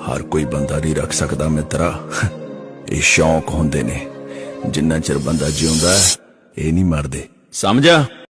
हर कोई बंदा नहीं रख सकता मित्रा। ये शौक होंदे ने, जिन्ना चिर बंदा जिउंदा है ये नहीं मरदे, समझा।